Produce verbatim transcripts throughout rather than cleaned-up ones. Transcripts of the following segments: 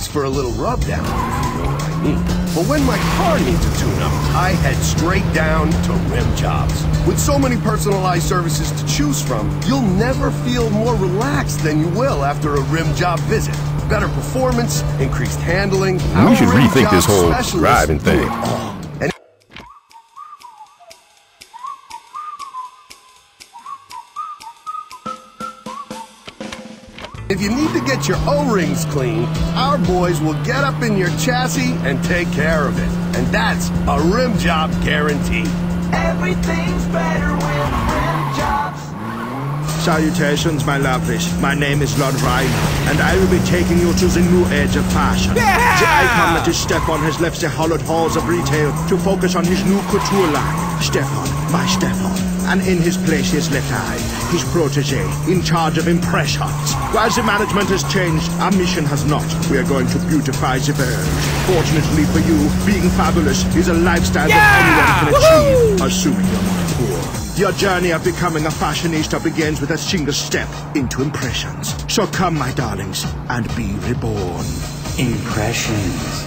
services for a little rub down, if you know what I mean. But when my car needs a tune-up, I head straight down to Rim Jobs. With so many personalized services to choose from, you'll never feel more relaxed than you will after a Rim Job visit. Better performance, increased handling. We should rethink this whole driving thing. If you need to get your O-rings cleaned, our boys will get up in your chassis and take care of it. And that's a Rim Job guarantee. Everything's better with Rim Jobs. Salutations, my lovelies. My name is Lord Ryder, and I will be taking you to the new age of fashion. Yeah! The icon that is Stefan has left the hallowed halls of retail to focus on his new couture line. Stefan, my Stefan. And in his place he has left I, his protege, in charge of impressions. While the management has changed, our mission has not. We are going to beautify the world. Fortunately for you, being fabulous is a lifestyle Yeah! that anyone can achieve, Woohoo! assuming you're not poor. Your journey of becoming a fashionista begins with a single step into impressions. So come, my darlings, and be reborn. Impressions.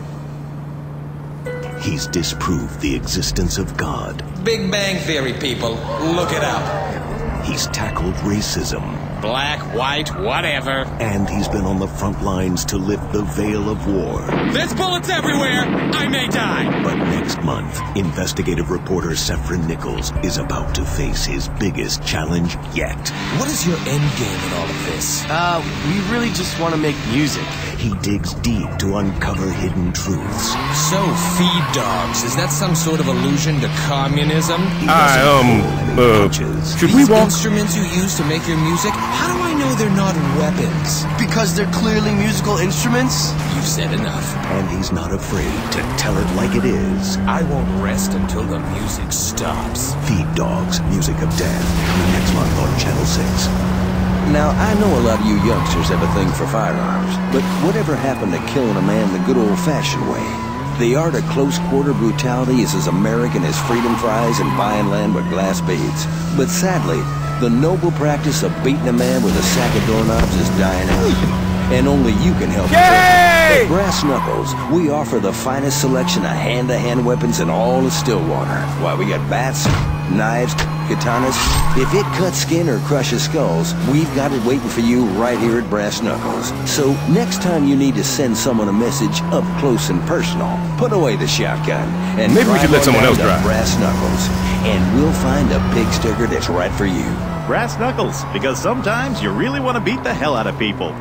He's disproved the existence of God. Big Bang Theory, people. Look it up. He's tackled racism. Black, white, whatever. And he's been on the front lines to lift the veil of war. There's bullets everywhere. I may die. But next month, investigative reporter Sefrin Nichols is about to face his biggest challenge yet. What is your end game in all of this? Uh, we really just want to make music. He digs deep to uncover hidden truths. So, feed dogs. Is that some sort of allusion to communism? I, um, uh, should we These walk? instruments you use to make your music, how do I know they're not weapons? Because they're clearly musical instruments? You've said enough. And he's not afraid to tell it like it is. I won't rest until the music stops. Feed Dogs, Music of Death, next month on Channel six. Now, I know a lot of you youngsters have a thing for firearms, but whatever happened to killing a man the good old-fashioned way? The art of close-quarter brutality is as American as freedom fries and buying land with glass beads. But sadly, the noble practice of beating a man with a sack of doorknobs is dying out. And only you can help. At Brass Knuckles, we offer the finest selection of hand-to-hand weapons in all of Stillwater. Why, we got bats, knives, katanas. If it cuts skin or crushes skulls, we've got it waiting for you right here at Brass Knuckles. So next time you need to send someone a message up close and personal, put away the shotgun and maybe we should let someone else drive. Brass Knuckles, and we'll find a pig sticker that's right for you. Brass Knuckles, because sometimes you really want to beat the hell out of people.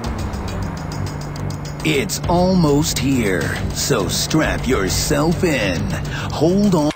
It's almost here, so strap yourself in, hold on,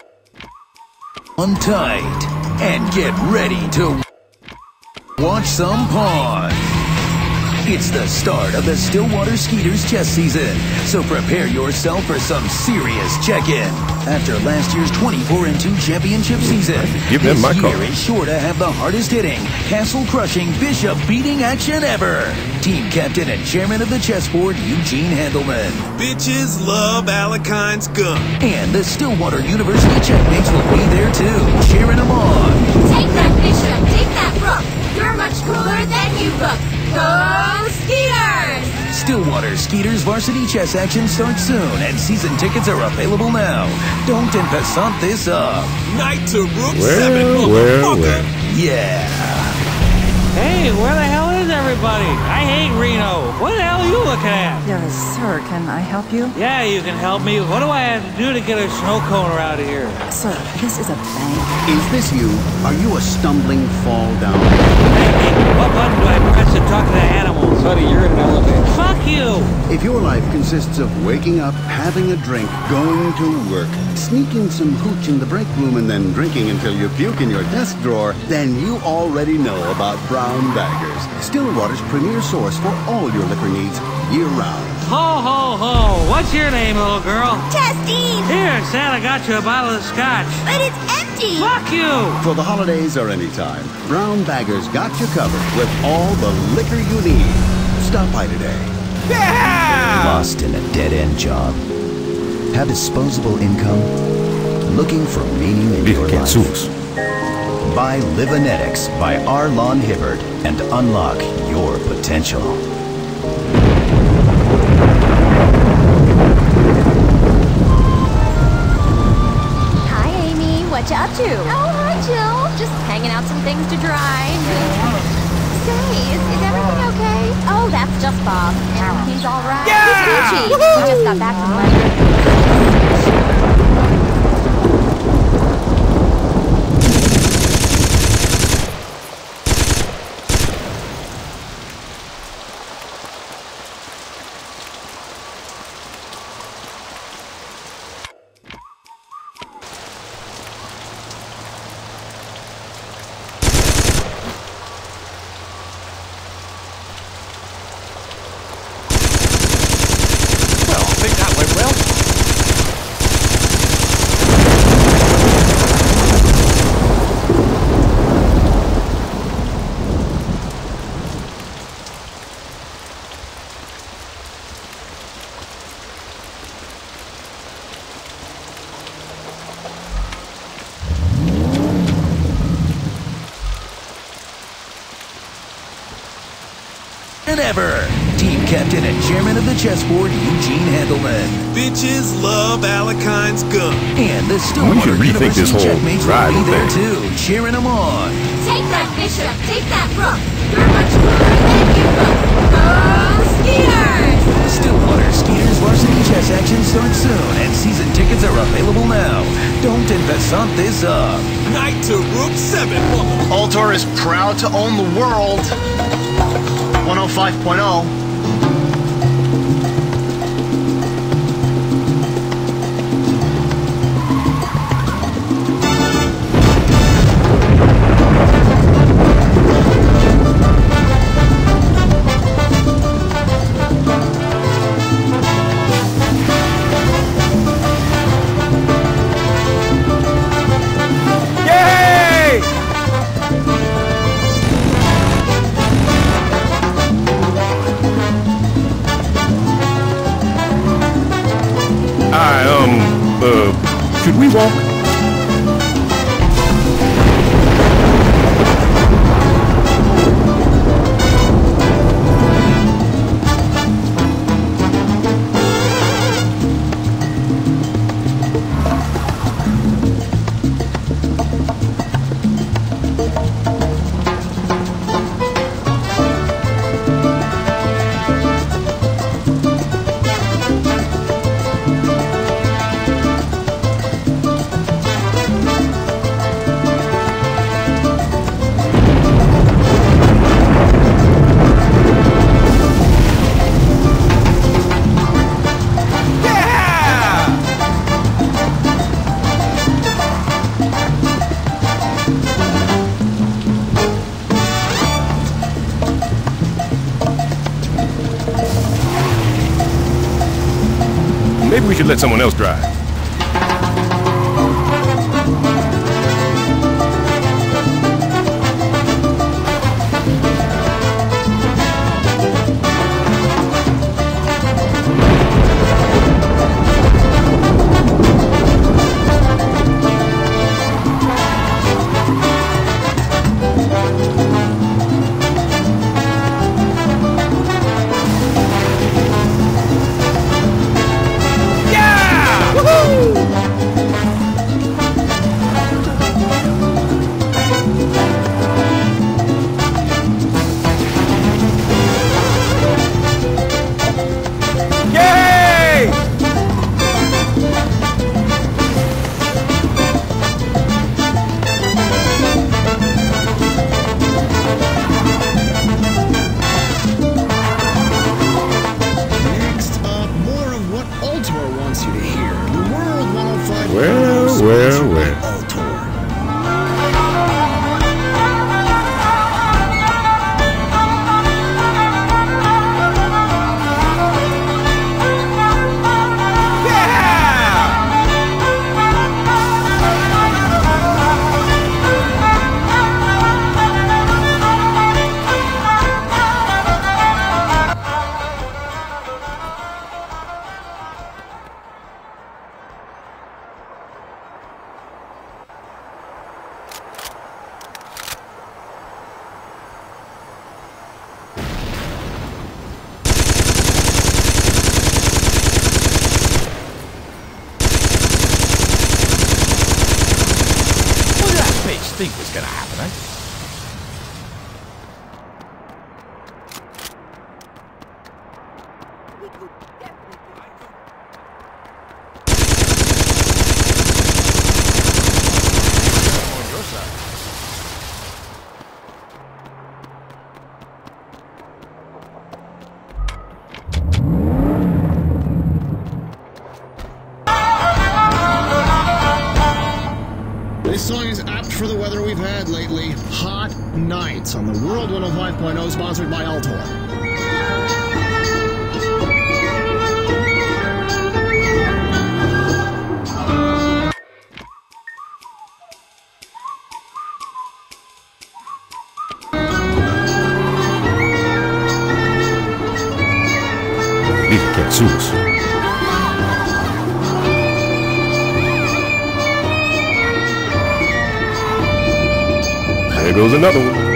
on tight, and get ready to watch some pawn. It's the start of the Stillwater Skeeters chess season, so prepare yourself for some serious check-in. After last year's twenty-four and two championship season, Give them this my year call. is sure to have the hardest-hitting, castle-crushing, bishop-beating action ever. Team captain and chairman of the chessboard, Eugene Handelman. Bitches love Alekine's gun. And the Stillwater University checkmates will be there too, cheering them on. Take that, bishop! Take that, rook! You're much cooler than you look! Go Skeeters! Stillwater Skeeters varsity chess action starts soon, and season tickets are available now. Don't impasant this up. Knight to rook Well, seven, well, motherfucker. well. Yeah. Hey, where the hell is everybody? I hate Reno. What the hell are you looking at? Yes, sir, can I help you? Yeah, you can help me. What do I have to do to get a snow cone out of here? Sir, this is a bank. Is this you? Are you a stumbling fall down? Hey, what button do I press to talk to the animals? Buddy, you're in an elevator. Fuck you! If your life consists of waking up, having a drink, going to work, sneaking some hooch in the break room, and then drinking until you puke in your desk drawer, then you already know about Brown Baggers, Stillwater's premier source for all your liquor needs year-round. Ho, ho, ho! What's your name, little girl? Justine! Here, Santa got you a bottle of scotch. But it's empty! Fuck you! For the holidays or anytime, Brown Baggers got you covered with all the liquor you need. Stop by today. Yeah! Lost in a dead-end job? Have disposable income? Looking for meaning in your life? Buy Livanetics by Arlon Hibbert and unlock your potential. What you up to? Oh, hi, Jill. Just hanging out some things to dry. Say, is, is everything okay? Oh, that's just Bob. He's all right. Yeah! He's Gucci. He just got back from London. Ever. Team captain and chairman of the chessboard, Eugene Handelman. Bitches love Alekine's gun. And the We Stillwater should rethink University this whole checkmates will driving be there thing. too, cheering them on. Take that, Bishop. Take that, Rook. You're much cooler than you look. Go Skeeters! Stillwater Skeeters varsity chess action starts soon, and season tickets are available now. Don't invest this up. Knight to Rook seven. Altor is proud to own the world. one oh five point oh. I, um, uh, should we walk? Maybe we should let someone else drive. Yeah! Woohoo! for the weather we've had lately. Hot nights on the World one oh five point oh, sponsored by Altor. Jesús. There goes another one.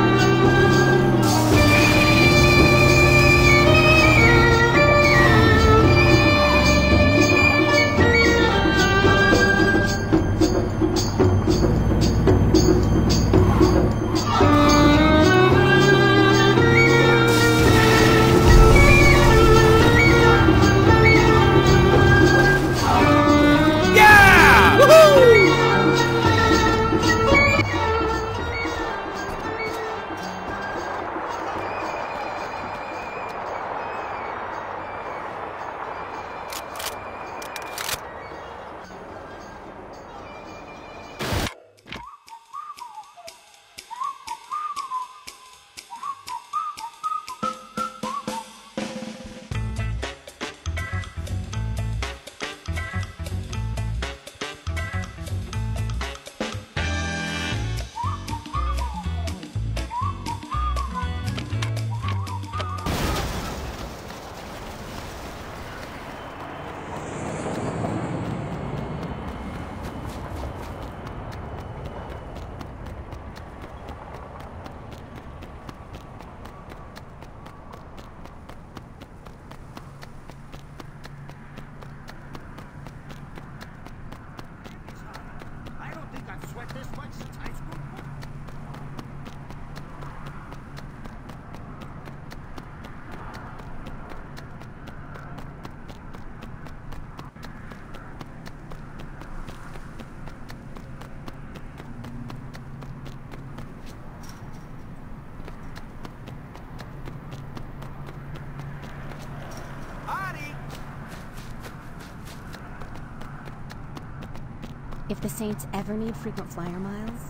If the Saints ever need frequent flyer miles,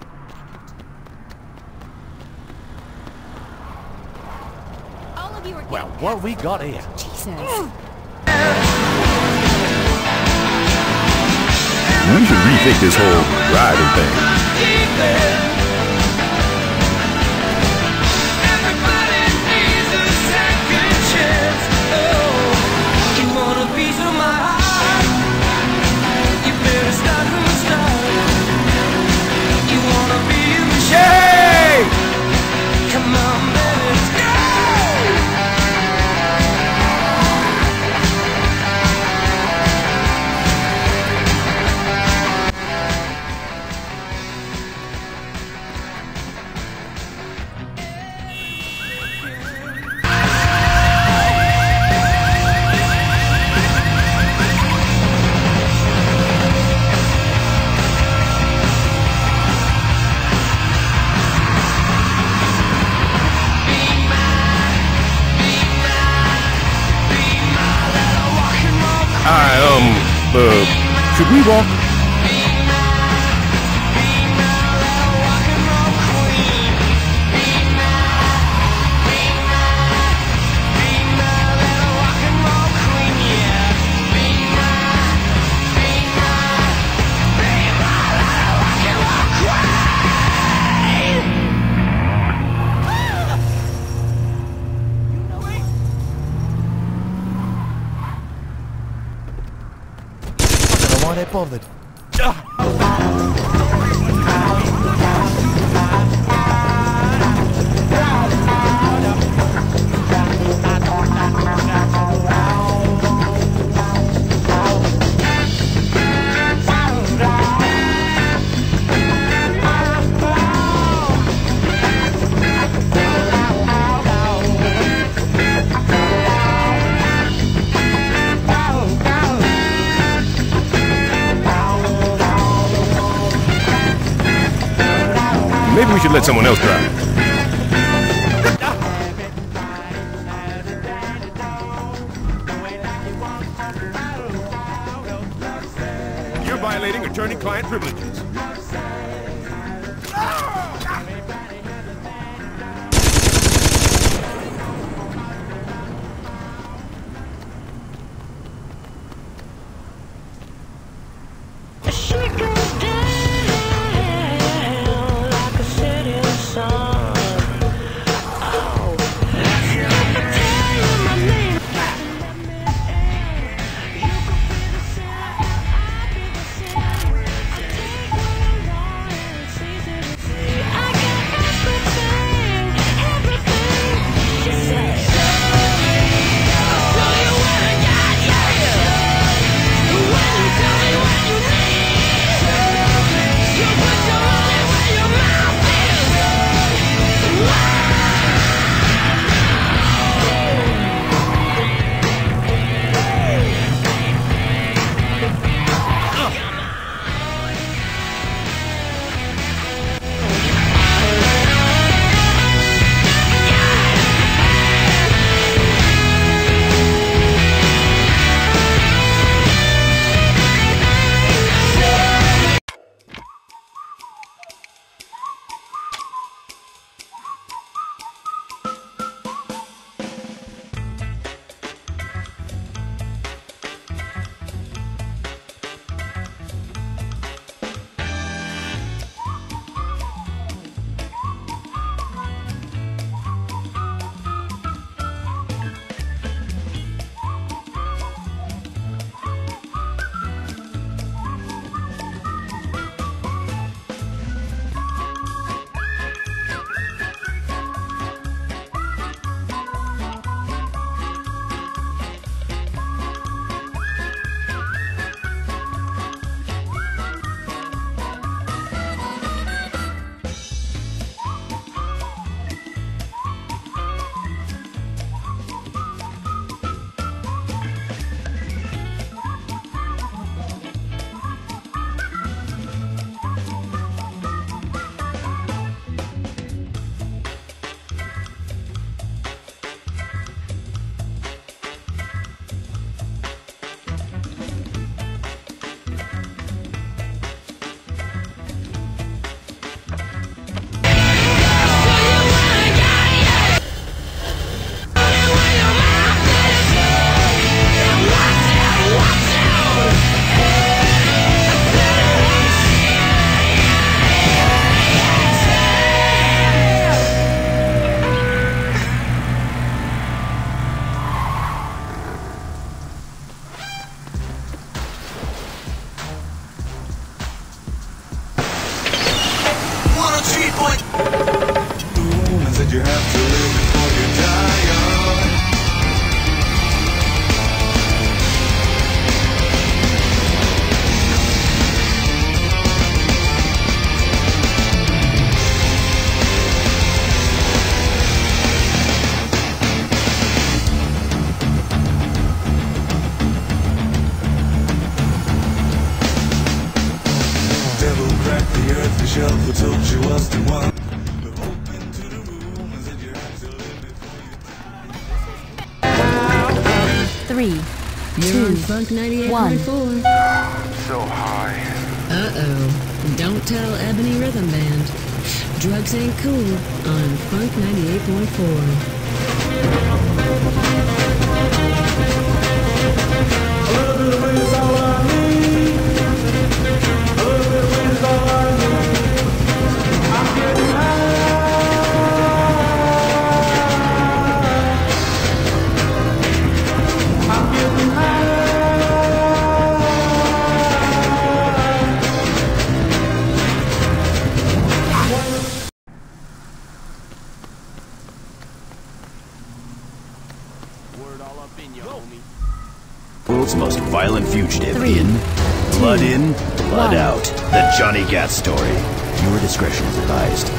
all of you are. Well, what we got here? Jesus. We should rethink this whole riding thing. I, um, uh, should we walk? Why they bothered? Maybe we should let someone else drive. You're violating attorney-client privileges. said you have to live before you die young. Devil cracked the earth, the shelf who told you was the one. Three, You're on two, Funk ninety-eight one. point four. So high. Uh-oh. Don't tell Ebony Rhythm Band. Drugs ain't cool on Funk ninety-eight point four. A little bit of wind is all I need. A little bit of wind is all I need. I'm getting high. I'm getting high. Word all up in you, homie. World's most violent fugitive Three, in, blood two, in, blood one. out. The Johnny Gat story. Your discretion is advised.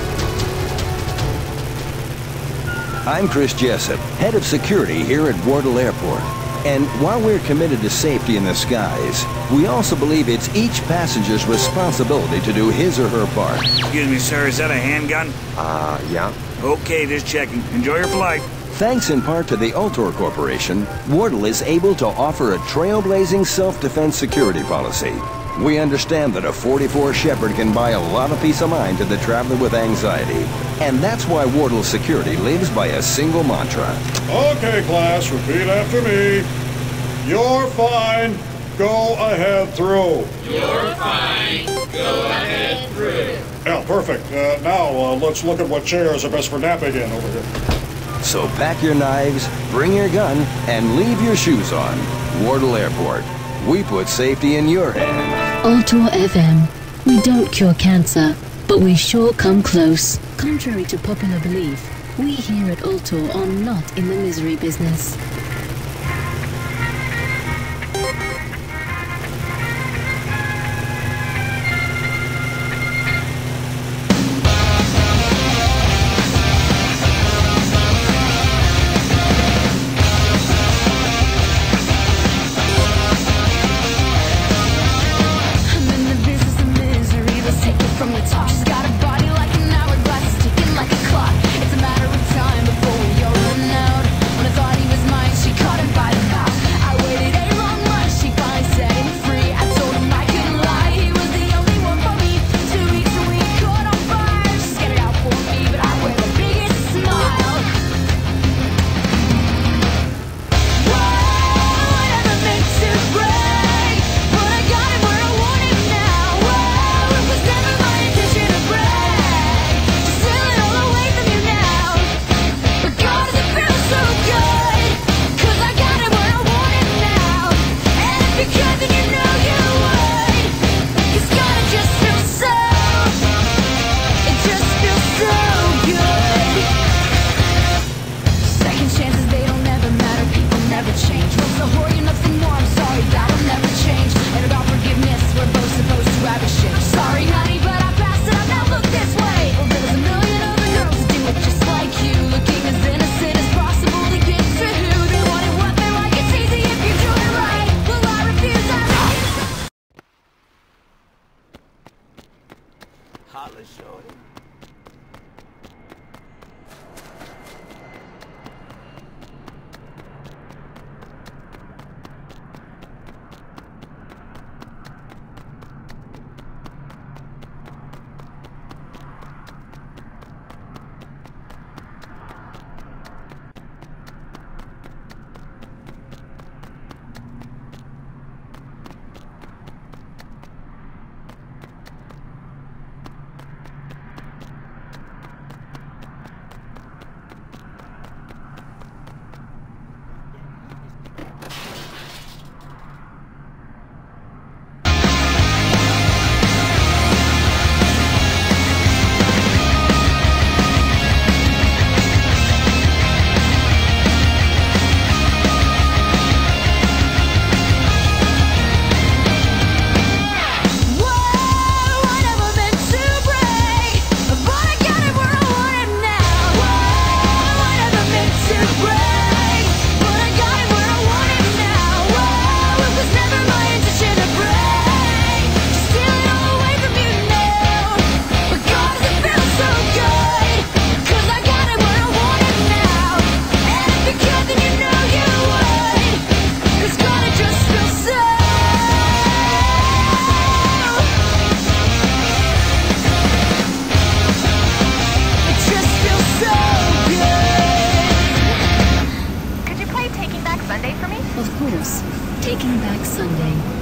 I'm Chris Jessup, head of security here at Wardle Airport. And while we're committed to safety in the skies, we also believe it's each passenger's responsibility to do his or her part. Excuse me, sir, is that a handgun? Uh, yeah. Okay, just checking. Enjoy your flight. Thanks in part to the Ultor Corporation, Wardle is able to offer a trailblazing self-defense security policy. We understand that a forty-four Shepherd can buy a lot of peace of mind to the traveler with anxiety. And that's why Wardle Security lives by a single mantra. Okay, class, repeat after me. You're fine. Go ahead through. You're fine. Go ahead through. Yeah, perfect. Uh, now, uh, let's look at what chairs are best for napping in over here. So pack your knives, bring your gun, and leave your shoes on. Wardle Airport. We put safety in your hands. Ultor F M. We don't cure cancer, but we sure come close. Contrary to popular belief, we here at Ultor are not in the misery business. Like a clock, it's a matter of time before you're run out. When I thought he was my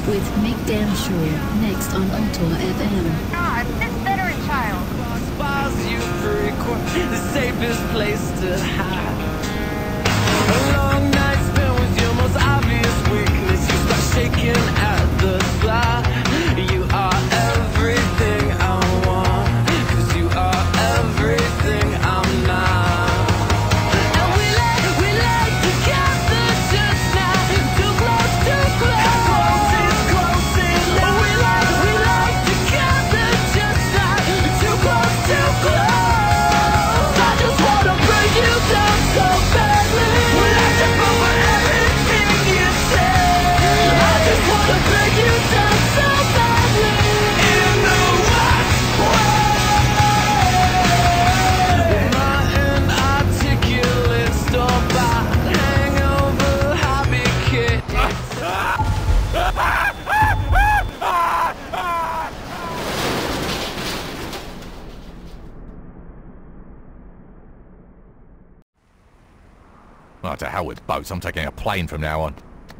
with Make Damn Sure, next on Altor F M. God, this veteran child. Bars you frequent, the safest place to hide. A long night spent with your most obvious weakness. You start shaking at the thought. You are everything I want, 'cause you are everything I'm not. And we lay, we lay together just now. Too close, too close. Close is close enough. We lay, we lay together just now. Too close, too close. I just wanna bring you down so badly. Without you over everything you say. I just wanna bring you down so badly. In the worst way. My inarticulate store-bought hangover hobby kit. Oh, to hell with boats. I'm taking a plane from now on.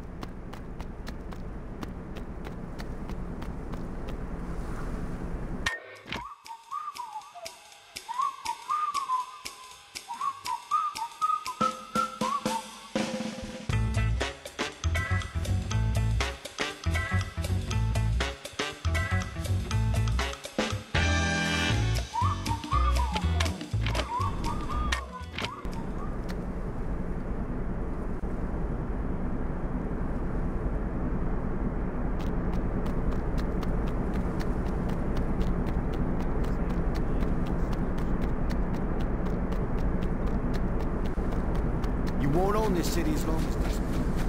You won't own this city as long as this.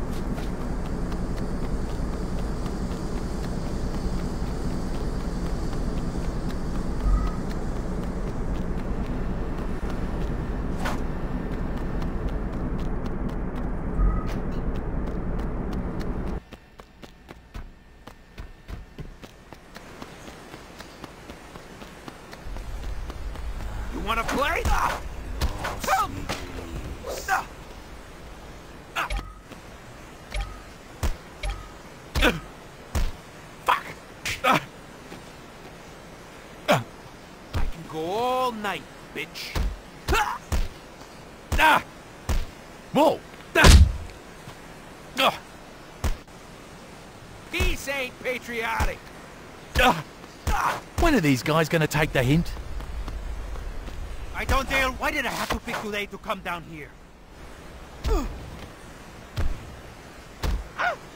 You wanna play? Ah! Help! Ah! Fuck! Ah! I can go all night, bitch. Ah! Ah! Whoa! Ah! Ah! Peace ain't patriotic. Ah! When are these guys gonna take the hint? I don't dare. Why did I have to pick today to come down here? Ah!